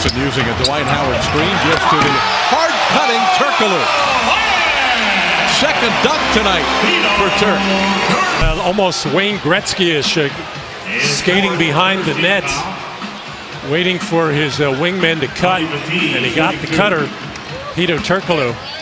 Johnson using a Dwight Howard screen, gives to the hard-cutting Turkoglu. Second dunk tonight for Turk. Almost Wayne Gretzky-ish, skating behind the net, waiting for his wingman to cut, and he got the cutter, Hedo Turkoglu.